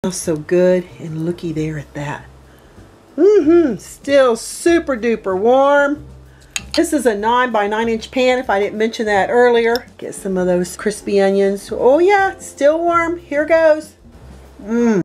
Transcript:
Smells so good, and looky there at that. Still super duper warm. This is a 9 by 9 inch pan, if I didn't mention that earlier. Get some of those crispy onions. Oh yeah, still warm. Here goes.